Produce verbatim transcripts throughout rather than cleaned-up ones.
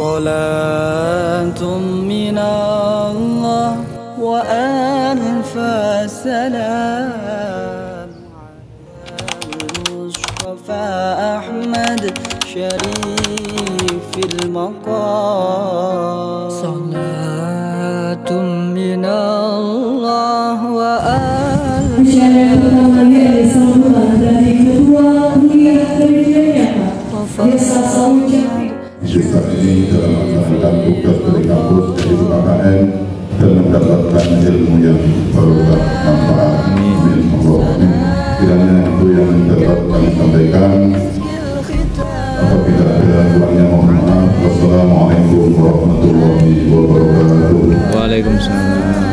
Salatun minallah wa alfa salam Mustafa Ahmad Syarifil maqam. Salatun minallah wa alfa salam. Dari kedua kuliah kerjanya Desa Saujati. Sifat ini dalam melaksanakan tugas dari kampus dari U K K M dan mendapatkan ilmu yang bermanfaat. Amin. Kiranya itu yang dapat kami sampaikan. Apabila ada kurangnya mohon maaf. Wassalamualaikum warahmatullahi wabarakatuh. Waalaikumsalam.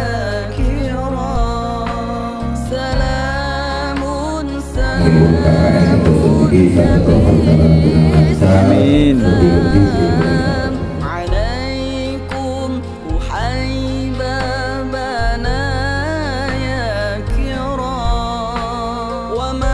Amin. Alaikum uhai babana ya kiram wa ma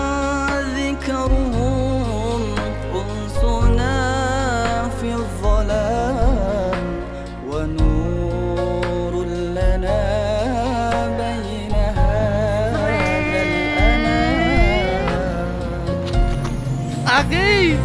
dhikruhum unsuna fi dhalam wa nurul lana bayna hadzal anam. Aki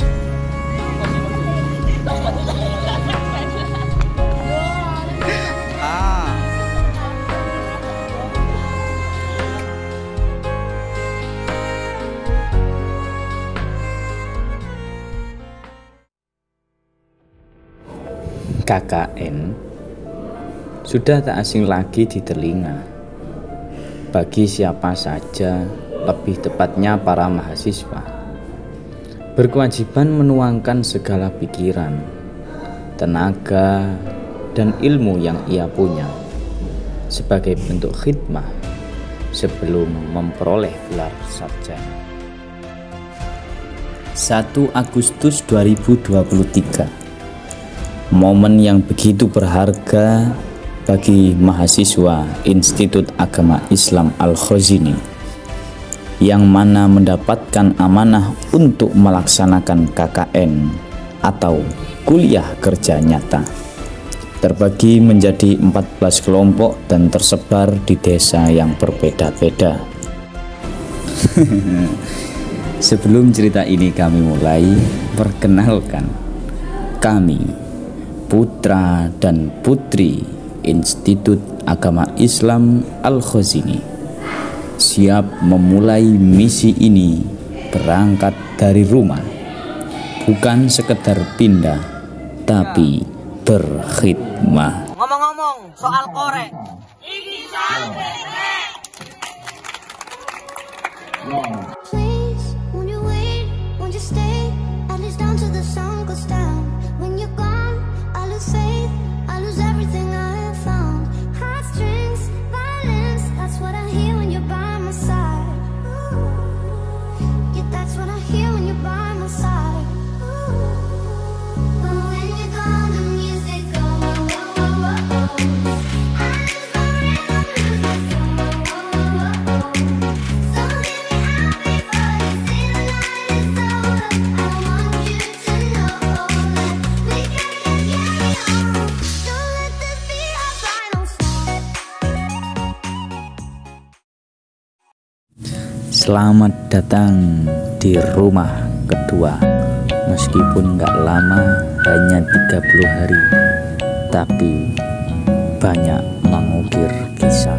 K K N sudah tak asing lagi di telinga bagi siapa saja, lebih tepatnya para mahasiswa. Berkewajiban menuangkan segala pikiran, tenaga, dan ilmu yang ia punya sebagai bentuk khidmah sebelum memperoleh gelar sarjana. satu Agustus dua ribu dua puluh tiga, momen yang begitu berharga bagi mahasiswa Institut Agama Islam Al-Khazini yang mana mendapatkan amanah untuk melaksanakan K K N atau kuliah kerja nyata, terbagi menjadi empat belas kelompok dan tersebar di desa yang berbeda-beda. Sebelum cerita ini kami mulai, perkenalkan, kami putra dan putri Institut Agama Islam Al-Khazini siap memulai misi ini berangkat dari rumah, bukan sekedar pindah, tapi berkhidmah. Ngomong-ngomong soal korek, Please, won't you wait, won't you stay, at least down till the sun goes down. When you're gone, I lose faith, I lose everything I have found. Heartstrings, violence, that's what I hear when you're by my side. Yeah, that's what I hear when you're by my side. But when you're gone, the music goes. I lose my rhythm, lose my soul. So give me out before you see the night is over. I want you to know that we can carry on. Don't let this be our final song. Selamat datang di rumah kedua. Meskipun gak lama, hanya tiga puluh hari, tapi banyak mengukir kisah.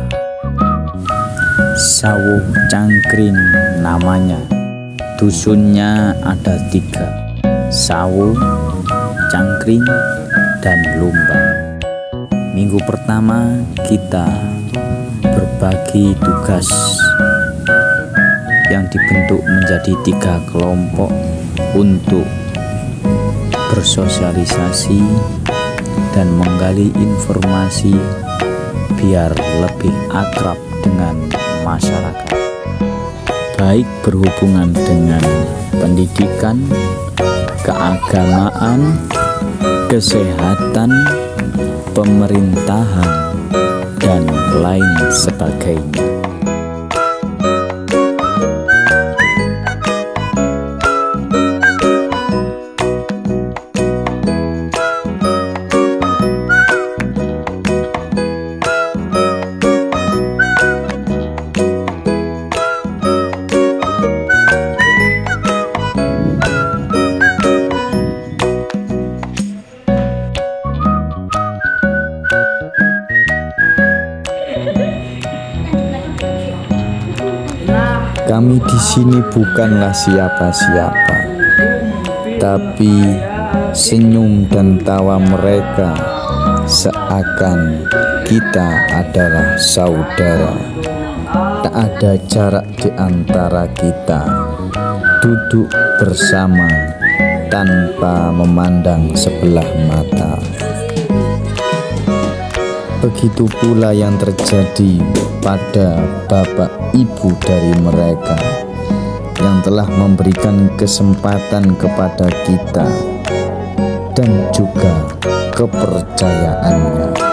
Sawuh Cangkring namanya. Dusunnya ada tiga, Sawuh, Cangkring, dan Lumbang. Minggu pertama kita berbagi tugas yang dibentuk menjadi tiga kelompok untuk bersosialisasi dan menggali informasi biar lebih akrab dengan masyarakat, baik berhubungan dengan pendidikan, keagamaan, kesehatan, pemerintahan, dan lain sebagainya. Kami di sini bukanlah siapa-siapa, tapi senyum dan tawa mereka seakan kita adalah saudara. Tak ada jarak di antara kita, duduk bersama tanpa memandang sebelah mata. Begitu pula yang terjadi pada bapak ibu dari mereka yang telah memberikan kesempatan kepada kita dan juga kepercayaannya.